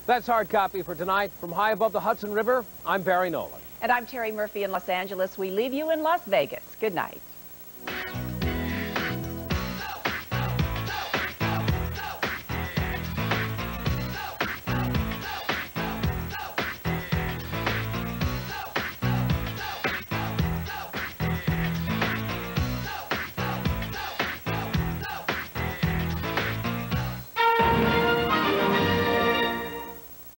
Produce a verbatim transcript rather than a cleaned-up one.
That's hard copy for tonight. From high above the Hudson River, I'm Barry Nolan. And I'm Terry Murphy in Los Angeles. We leave you in Las Vegas. Good night.